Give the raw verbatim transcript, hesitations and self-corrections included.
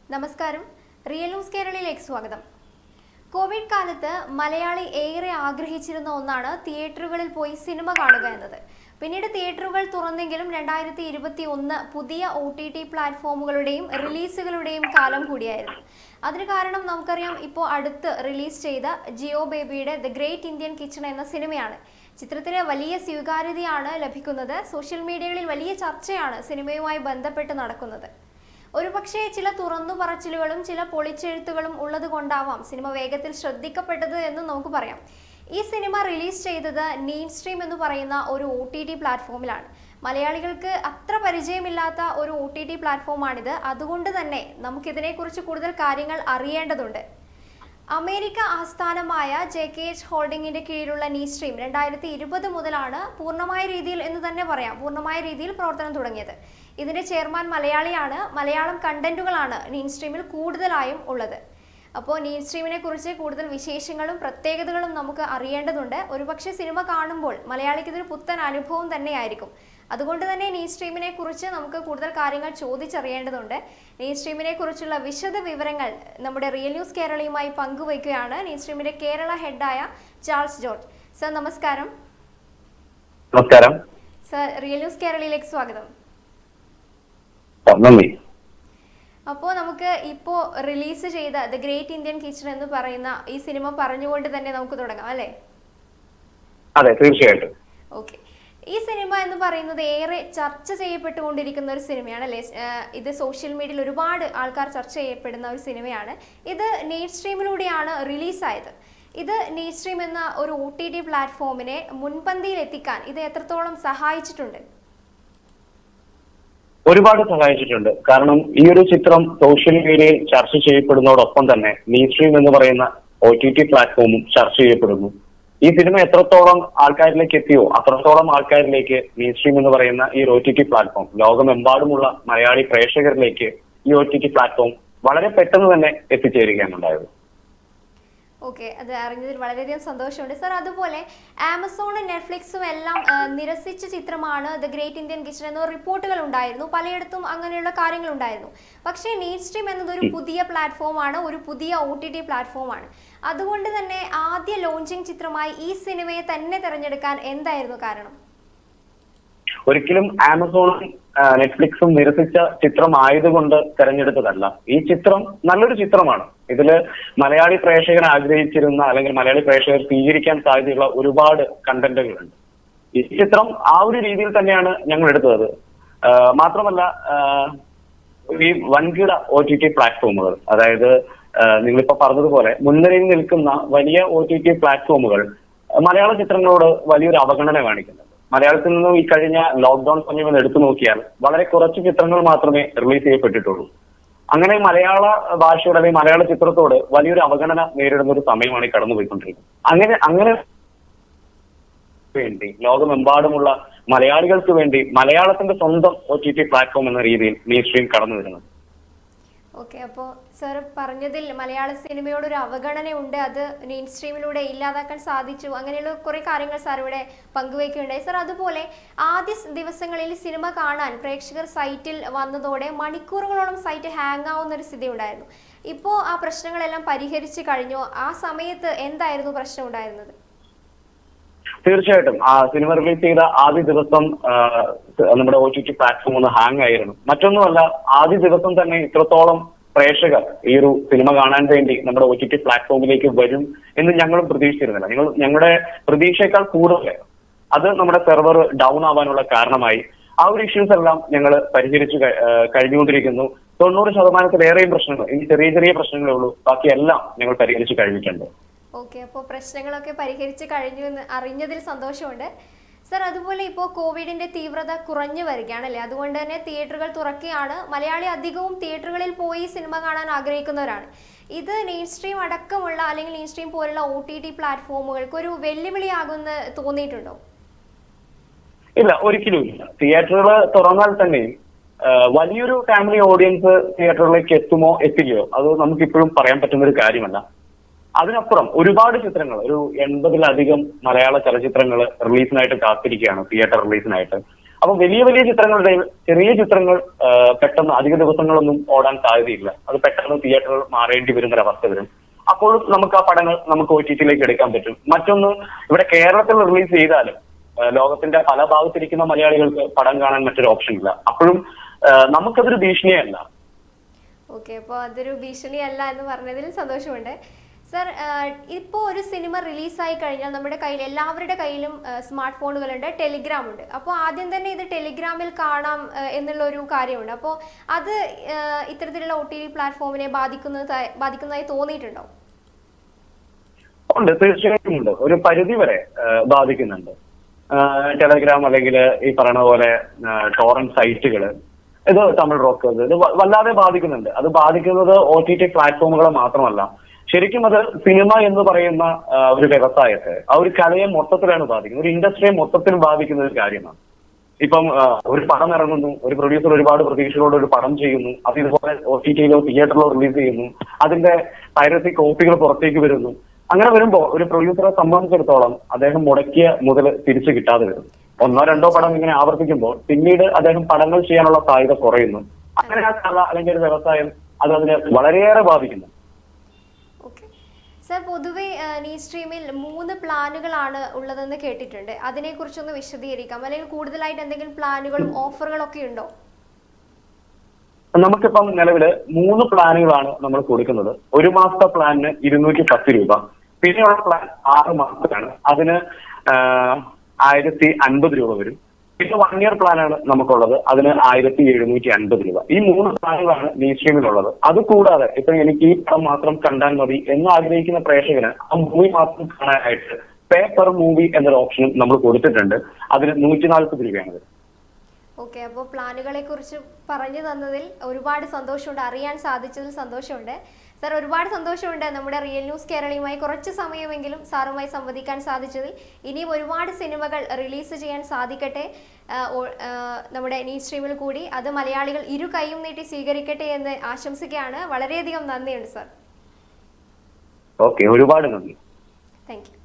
നമസ്കാരം. Real news കേരളയിലേക്ക് സ്വാഗതം. Covid കാലത്ത് മലയാളി ഏറെ ആഗ്രഹിച്ചിരുന്ന ഒന്നാണ് തിയേറ്ററുകളിൽ പോയി സിനിമ കാണുക എന്നത്. പിന്നീട് തിയേറ്ററുകൾ തുറന്നെങ്കിലും രണ്ടായിരത്തി ഇരുപത്തി ഒന്ന് പുതിയ ഒ ടി ടി പ്ലാറ്റ്ഫോമുകളുടെയും റിലീസുകളുടെയും കാലം കൂടിയായിരുന്നു. അതിന് കാരണം നമുക്കറിയാം, ഇപ്പോൾ അടുത്ത് റിലീസ് ചെയ്ത ജിയോ ബേബിയുടെ ദ ഗ്രേറ്റ് ഇന്ത്യൻ കിച്ചൺ എന്ന സിനിമയാണ്. ചിത്രത്തിന് വലിയ സ്വീകാര്യതയാണ് ലഭിക്കുന്നത്. സോഷ്യൽ മീഡിയകളിൽ വലിയ ചർച്ചയാണ് സിനിമയുമായി ബന്ധപ്പെട്ട് നടക്കുന്നത്. ഒരു പക്ഷേ ചില തുറന്നു പറച്ചിലുകളും ചില പൊളിച്ചെഴുത്തുകളും ഉള്ളത് കൊണ്ടാവാം സിനിമ വേഗത്തിൽ ശ്രദ്ധിക്കപ്പെട്ടത് എന്ന് നമുക്ക് പറയാം. ഈ സിനിമ റിലീസ് ചെയ്തത് നീഡ് സ്ട്രീം എന്ന് പറയുന്ന ഒരു ഒ ടി ടി പ്ലാറ്റ്ഫോമിലാണ്. മലയാളികൾക്ക് അത്ര പരിചയമില്ലാത്ത ഒരു ഒ ടി ടി പ്ലാറ്റ്ഫോമാണിത്. അതുകൊണ്ട് തന്നെ നമുക്കിതിനെക്കുറിച്ച് കൂടുതൽ കാര്യങ്ങൾ അറിയേണ്ടതുണ്ട്. അമേരിക്ക ആസ്ഥാനമായ ജെ കെ എച്ച് ഹോൾഡിംഗിന്റെ കീഴിലുള്ള നീഡ് സ്ട്രീം രണ്ടായിരത്തി ഇരുപത് മുതലാണ് പൂർണ്ണമായ രീതിയിൽ എന്ന് തന്നെ പറയാം പൂർണ്ണമായ രീതിയിൽ പ്രവർത്തനം തുടങ്ങിയത്. ഇതിന്റെ ചെയർമാൻ മലയാളിയാണ്. മലയാളം കണ്ടന്റുകളാണ് നീഡ് സ്ട്രീമിൽ കൂടുതലായും ഉള്ളത്. അപ്പോൾ നീഡ് സ്ട്രീമിനെ കുറിച്ച് കൂടുതൽ വിശേഷങ്ങളും പ്രത്യേകതകളും നമുക്ക് അറിയേണ്ടതുണ്ട്. ഒരുപക്ഷെ സിനിമ കാണുമ്പോൾ മലയാളിക്ക് ഇതൊരു പുത്തൻ അനുഭവം തന്നെയായിരിക്കും. അതുകൊണ്ട് തന്നെ നീഡ് സ്ട്രീമിനെ കുറിച്ച് നമുക്ക് കൂടുതൽ കാര്യങ്ങൾ ചോദിച്ചറിയേണ്ടതുണ്ട്. നീഡ് സ്ട്രീമിനെ കുറിച്ചുള്ള വിശദ വിവരങ്ങൾ നമ്മുടെ റിയൽ ന്യൂസ് കേരളയുമായി പങ്കുവയ്ക്കുകയാണ് നീഡ് സ്ട്രീമിന്റെ കേരള ഹെഡായ ചാൾസ് ജോർജ്. സർ നമസ്കാരം. നമസ്കാരം സർ, റിയൽ ന്യൂസ് കേരളയിലേക്ക് സ്വാഗതം. നന്ദി. അപ്പോൾ നമുക്ക് ഇപ്പോൾ റിലീസ് ചെയ്ത ദ ഗ്രേറ്റ് ഇന്ത്യൻ കിച്ചൺ എന്ന് പറയുന്ന ഈ സിനിമ പറഞ്ഞുകൊണ്ട് തന്നെ നമുക്ക് തുടങ്ങാം അല്ലേ? അതെ, തീർച്ചയായിട്ടും. ഓക്കെ. ഈ സിനിമ എന്ന് പറയുന്നത് ഏറെ ചർച്ച ചെയ്യപ്പെട്ടുകൊണ്ടിരിക്കുന്ന ഒരു സിനിമയാണ് അല്ലേ? ഇത് സോഷ്യൽ മീഡിയയിൽ ഒരുപാട് ആൾക്കാർ ചർച്ച ചെയ്യപ്പെടുന്ന ഒരു സിനിമയാണ്. ഇത് നീഡ് സ്ട്രീമിലൂടെയാണ് റിലീസായത്. ഇത് നീഡ് സ്ട്രീം എന്ന ഒരു ഒ ടി ടി പ്ലാറ്റ്ഫോമിനെ മുൻപന്തിയിൽ എത്തിക്കാൻ ഇത് എത്രത്തോളം സഹായിച്ചിട്ടുണ്ട്? ഒരുപാട് സഹായിച്ചിട്ടുണ്ട്. കാരണം ഈ ഒരു ചിത്രം സോഷ്യൽ മീഡിയയിൽ ചർച്ച ചെയ്യപ്പെടുന്നതോടൊപ്പം തന്നെ നീഡ് സ്ട്രീം എന്ന് പറയുന്ന ഒ ടി ടി പ്ലാറ്റ്ഫോമും ചർച്ച ചെയ്യപ്പെടുന്നു. ഈ സിനിമ എത്രത്തോളം ആൾക്കാരിലേക്ക് എത്തിയോ അത്രത്തോളം ആൾക്കാരിലേക്ക് നീഡ് സ്ട്രീം എന്ന് പറയുന്ന ഈ ഒ ടി ടി പ്ലാറ്റ്ഫോം, ലോകമെമ്പാടുമുള്ള മലയാളി പ്രേക്ഷകരിലേക്ക് ഈ ഒ ടി ടി പ്ലാറ്റ്ഫോം വളരെ പെട്ടെന്ന് തന്നെ എത്തിച്ചേരുകയാണ് ഉണ്ടായത്. ഓക്കെ, അത് അറിഞ്ഞതിൽ വളരെയധികം സന്തോഷമുണ്ട് സർ. അതുപോലെ ആമസോണും നെറ്റ്ഫ്ലിക്സും എല്ലാം നിരസിച്ച ചിത്രമാണ് ദ ഗ്രേറ്റ് ഇന്ത്യൻ കിച്ചൺ എന്ന റിപ്പോർട്ടുകൾ ഉണ്ടായിരുന്നു. പലയിടത്തും അങ്ങനെയുള്ള കാര്യങ്ങൾ ഉണ്ടായിരുന്നു. പക്ഷേ നീഡ് സ്ട്രീം എന്നതൊരു പുതിയ പ്ലാറ്റ്ഫോമാണ്, ഒരു പുതിയ ഒ ടി ടി പ്ലാറ്റ്ഫോമാണ്. അതുകൊണ്ട് തന്നെ ആദ്യ ലോഞ്ചിങ് ചിത്രമായി ഈ സിനിമയെ തന്നെ തിരഞ്ഞെടുക്കാൻ എന്തായിരുന്നു കാരണം? ഒരിക്കലും ആമസോണും നെറ്റ്ഫ്ലിക്സും നിരസിച്ച ചിത്രമായതുകൊണ്ട് തെരഞ്ഞെടുത്തതല്ല. ഈ ചിത്രം നല്ലൊരു ചിത്രമാണ്. ഇതില് മലയാളി പ്രേക്ഷകർ ആഗ്രഹിച്ചിരുന്ന അല്ലെങ്കിൽ മലയാളി പ്രേക്ഷകർ സ്വീകരിക്കാൻ സാധ്യതയുള്ള ഒരുപാട് കണ്ടന്റുകളുണ്ട്. ഈ ചിത്രം ആ ഒരു രീതിയിൽ തന്നെയാണ് ഞങ്ങൾ എടുത്തത്. മാത്രമല്ല, ഈ വൻകിട ഒ ടി ടി പ്ലാറ്റ്ഫോമുകൾ, അതായത് നിങ്ങളിപ്പോ പറഞ്ഞതുപോലെ മുൻനിരയിൽ നിൽക്കുന്ന വലിയ ഒ ടി ടി പ്ലാറ്റ്ഫോമുകൾ മലയാള ചിത്രങ്ങളോട് വലിയൊരു അവഗണന കാണിക്കുന്നുണ്ട്. മലയാളത്തിൽ നിന്നും ഈ കഴിഞ്ഞ ലോക്ക്ഡൌൺ സമയം എടുത്തു നോക്കിയാൽ വളരെ കുറച്ച് ചിത്രങ്ങൾ മാത്രമേ റിലീസ് ചെയ്യപ്പെട്ടിട്ടുള്ളൂ. അങ്ങനെ മലയാള ഭാഷയോട് അല്ലെങ്കിൽ മലയാള ചിത്രത്തോട് വലിയൊരു അവഗണന നേരിടുന്ന ഒരു സമയമാണ് ഈ കടന്നുപോയിക്കൊണ്ടിരിക്കുന്നത്. അങ്ങനെ അങ്ങനെ വേണ്ടി ലോകമെമ്പാടുമുള്ള മലയാളികൾക്ക് വേണ്ടി മലയാളത്തിന്റെ സ്വന്തം ഒ ടി ടി പ്ലാറ്റ്ഫോം എന്ന രീതിയിൽ നീഡ് സ്ട്രീം കടന്നു വരുന്നത്. ഓക്കെ, അപ്പോൾ സർ പറഞ്ഞതിൽ മലയാള സിനിമയോട് ഒരു അവഗണനയുണ്ട്, അത് നീഡ് സ്ട്രീമിലൂടെ ഇല്ലാതാക്കാൻ സാധിച്ചു, അങ്ങനെയുള്ള കുറേ കാര്യങ്ങൾ സാർ ഇവിടെ പങ്കുവയ്ക്കുകയുണ്ടായി. സർ, അതുപോലെ ആദ്യ ദിവസങ്ങളിൽ സിനിമ കാണാൻ പ്രേക്ഷകർ സൈറ്റിൽ വന്നതോടെ മണിക്കൂറുകളോളം സൈറ്റ് ഹാങ് ആവുന്ന ഒരു സ്ഥിതി ഉണ്ടായിരുന്നു. ഇപ്പോൾ ആ പ്രശ്നങ്ങളെല്ലാം പരിഹരിച്ചു കഴിഞ്ഞോ? ആ സമയത്ത് എന്തായിരുന്നു പ്രശ്നം ഉണ്ടായിരുന്നത്? തീർച്ചയായിട്ടും ആ സിനിമ റിലീസ് ചെയ്ത ആദ്യ ദിവസം നമ്മുടെ ഒ ടി ടി പ്ലാറ്റ്ഫോം ഒന്ന് ഹാങ് ആയിരുന്നു. മറ്റൊന്നുമല്ല, ആദ്യ ദിവസം തന്നെ ഇത്രത്തോളം പ്രേക്ഷകർ ഈ ഒരു സിനിമ കാണാൻ വേണ്ടി നമ്മുടെ ഒ ടി ടി പ്ലാറ്റ്ഫോമിലേക്ക് വരും എന്ന് ഞങ്ങളും പ്രതീക്ഷിച്ചിരുന്നില്ല. ഞങ്ങൾ ഞങ്ങളുടെ പ്രതീക്ഷയേക്കാൾ കൂടുതൽ അത് നമ്മുടെ സെർവർ ഡൗൺ ആവാനുള്ള കാരണമായി. ആ ഒരു ഇഷ്യൂസ് എല്ലാം ഞങ്ങൾ പരിഹരിച്ചു കഴിഞ്ഞുകൊണ്ടിരിക്കുന്നു. തൊണ്ണൂറ് ശതമാനത്തിലേറെയും പ്രശ്നങ്ങൾ, ഇനി ചെറിയ ചെറിയ പ്രശ്നങ്ങളേ ഉള്ളൂ, ബാക്കിയെല്ലാം ഞങ്ങൾ പരിഹരിച്ചു കഴിഞ്ഞിട്ടുണ്ട്. ഓക്കെ, അപ്പോൾ പ്രശ്നങ്ങളൊക്കെ പരിഹരിച്ച് കഴിഞ്ഞു എന്ന് അറിഞ്ഞതിൽ സന്തോഷമുണ്ട് സർ. അതുപോലെ ഇപ്പോൾ കോവിഡിന്റെ തീവ്രത കുറഞ്ഞു വരികയാണല്ലേ, അതുകൊണ്ട് തന്നെ തിയേറ്ററുകൾ തുറക്കുകയാണ്. മലയാളി അധികവും തിയേറ്ററുകളിൽ പോയി സിനിമ കാണാൻ ആഗ്രഹിക്കുന്നവരാണ്. ഇത് നീഡ് സ്ട്രീം അടക്കമുള്ള അല്ലെങ്കിൽ നീഡ് സ്ട്രീം പോലുള്ള ഒ ടി ടി പ്ലാറ്റ്ഫോമുകൾക്ക് ഒരു വെല്ലുവിളിയാകുമെന്ന് തോന്നിയിട്ടുണ്ടോ? ഇല്ല, ഒരിക്കലും ഇല്ല. തിയേറ്ററുകൾ തുറന്നാൽ തന്നെ വലിയൊരു ഫാമിലി ഓഡിയൻസ് തിയേറ്ററിലേക്ക് എത്തുമോ എത്തില്ലയോ അത് നമുക്കിപ്പോഴും പറയാൻ പറ്റുന്ന ഒരു കാര്യമല്ല. അതിനപ്പുറം ഒരുപാട് ചിത്രങ്ങൾ, ഒരു എൺപതിലധികം മലയാള ചലച്ചിത്രങ്ങൾ റിലീസിനായിട്ട് കാത്തിരിക്കുകയാണ്, തിയേറ്റർ റിലീസിനായിട്ട്. അപ്പൊ വലിയ വലിയ ചിത്രങ്ങളുടെ ചെറിയ ചിത്രങ്ങൾ പെട്ടെന്ന് അധിക ദിവസങ്ങളൊന്നും ഓടാൻ സാധ്യതയില്ല. അത് പെട്ടെന്ന് തിയേറ്ററുകൾ മാറേണ്ടി വരുന്ന ഒരവസ്ഥ വരും. അപ്പോഴും നമുക്ക് ആ പടങ്ങൾ നമുക്ക് ഒ ടി ടിയിലേക്ക് എടുക്കാൻ പറ്റും. മറ്റൊന്ന്, ഇവിടെ കേരളത്തിൽ റിലീസ് ചെയ്താലും ലോകത്തിന്റെ പല ഭാഗത്തിരിക്കുന്ന മലയാളികൾക്ക് പടം കാണാൻ മറ്റൊരു ഓപ്ഷൻ ഇല്ല. അപ്പോഴും നമുക്കതൊരു ഭീഷണിയല്ല. ഓക്കെ, അപ്പോൾ അതൊരു ഭീഷണിയല്ല എന്ന് പറഞ്ഞതിൽ സന്തോഷമുണ്ട്. സർ, ഇപ്പോൾ ഒരു സിനിമ റിലീസായി കഴിഞ്ഞാൽ നമ്മുടെ കയ്യിൽ എല്ലാവരുടെ കയ്യിലും സ്മാർട്ട് ഫോണുകളുണ്ട്, ടെലിഗ്രാം ഉണ്ട്. അപ്പോൾ ആദ്യം തന്നെ ഇത് ടെലിഗ്രാമിൽ കാണാം എന്നുള്ള ഒരു കാര്യമുണ്ട്. അപ്പോൾ അത് ഇത്തരത്തിലുള്ള ഒ ടി ടി പ്ലാറ്റ്ഫോമിനെ ബാധിക്കുന്നതായി ബാധിക്കുന്നതായി തോന്നിയിട്ടുണ്ടോ? ഉണ്ട്, തീർച്ചയായിട്ടും ഉണ്ട്. ഒരു പരിധി വരെ ബാധിക്കുന്നുണ്ട്. ടെലഗ്രാം അല്ലെങ്കിൽ ഈ പറയുന്ന പോലെ ടോറന്റ് സൈറ്റുകള്, ഇത് തമിഴ് റോക്ക്, ഇത് വല്ലാതെ ബാധിക്കുന്നുണ്ട്. അത് ബാധിക്കുന്നത് ഒ ടി ടി പ്ലാറ്റ്ഫോമുകളെ മാത്രമല്ല, ശരിക്കും അത് സിനിമ എന്ന് പറയുന്ന ഒരു വ്യവസായത്തെ, ആ ഒരു കലയെ മൊത്തത്തിലാണ് ബാധിക്കുന്നത്, ഒരു ഇൻഡസ്ട്രിയെ മൊത്തത്തിൽ ബാധിക്കുന്ന ഒരു കാര്യമാണ്. ഇപ്പം ഒരു പടം ഇറങ്ങുന്നു, ഒരു പ്രൊഡ്യൂസർ ഒരുപാട് പ്രതീക്ഷകളോട് ഒരു പടം ചെയ്യുന്നു, അത് ഇതുപോലെ ഒ ടി ടിയിലോ തിയേറ്ററിലോ റിലീസ് ചെയ്യുന്നു, അതിന്റെ പൈറസി കോപ്പികൾ പുറത്തേക്ക് വരുന്നു. അങ്ങനെ വരുമ്പോൾ ഒരു പ്രൊഡ്യൂസറെ സംബന്ധിച്ചിടത്തോളം അദ്ദേഹം മുടക്കിയ മുതൽ തിരിച്ചു കിട്ടാതെ വരുന്നു. ഒന്നോ രണ്ടോ പടം ഇങ്ങനെ ആവർത്തിക്കുമ്പോൾ പിന്നീട് അദ്ദേഹം പടങ്ങൾ ചെയ്യാനുള്ള സാധ്യത കുറയുന്നു. അങ്ങനെ ആ കല അല്ലെങ്കിൽ ഒരു വ്യവസായം അത് അതിനെ വളരെയേറെ ബാധിക്കുന്നു. സർ, പൊതുവെ നീ സ്ട്രീമിൽ മൂന്ന് പ്ലാനുകളാണ് ഉള്ളതെന്ന് കേട്ടിട്ടുണ്ട്. അതിനെക്കുറിച്ചൊന്ന് വിശദീകരിക്കാം, അല്ലെങ്കിൽ കൂടുതലായിട്ട് എന്തെങ്കിലും പ്ലാനുകളും ഓഫറുകളും ഒക്കെ ഉണ്ടോ? നമുക്കിപ്പം നിലവില് മൂന്ന് പ്ലാനുകളാണ് നമ്മൾ കൊടുക്കുന്നത്. ഒരു മാസത്തെ പ്ലാനിന് ഇരുന്നൂറ്റി പത്ത് രൂപ, പിന്നെയുള്ള പ്ലാൻ ആറ് മാസത്തിലാണ്, അതിന് ആയിരത്തി അൻപത് രൂപ വരും. പിന്നെ വൺ ഇയർ പ്ലാനാണ് നമുക്കുള്ളത്, അതിന് ആയിരത്തി എഴുന്നൂറ്റി അൻപത് രൂപ. ഈ മൂന്ന് പ്ലാനുകളാണ് നീ സ്ട്രീമിലുള്ളത്. അത് കൂടാതെ ഇപ്പൊ എനിക്ക് ഈ പടം മാത്രം കണ്ടാൽ മതി എന്ന് ആഗ്രഹിക്കുന്ന പ്രേക്ഷകന് ആ മൂവി മാത്രം കാണാനായിട്ട് പേ പെർ മൂവി എന്നൊരു ഓപ്ഷനും നമ്മൾ കൊടുത്തിട്ടുണ്ട്. അതിന് നൂറ്റി നാൽപ്പത് രൂപയാണ്. ഓക്കെ, അപ്പോൾ പ്ലാനുകളെ കുറിച്ച് പറഞ്ഞു തന്നതിൽ ഒരുപാട് സന്തോഷമുണ്ട്, അറിയാൻ സാധിച്ചതിൽ സന്തോഷമുണ്ട്. സർ, ഒരുപാട് സന്തോഷമുണ്ട് നമ്മുടെ റിയൽ ന്യൂസ് കേരളയുമായി കുറച്ച് സമയമെങ്കിലും സാറുമായി സംവദിക്കാൻ സാധിച്ചതിൽ. ഇനിയും ഒരുപാട് സിനിമകൾ റിലീസ് ചെയ്യാൻ സാധിക്കട്ടെ നമ്മുടെ നീ സ്ട്രീമിൽ കൂടി. അത് മലയാളികൾ ഇരു കൈയും നീട്ടി സ്വീകരിക്കട്ടെ എന്ന് ആശംസിക്കുകയാണ്. വളരെയധികം നന്ദിയുണ്ട് സർ. ഓക്കെ, ഒരുപാട് നന്ദി. Thank U.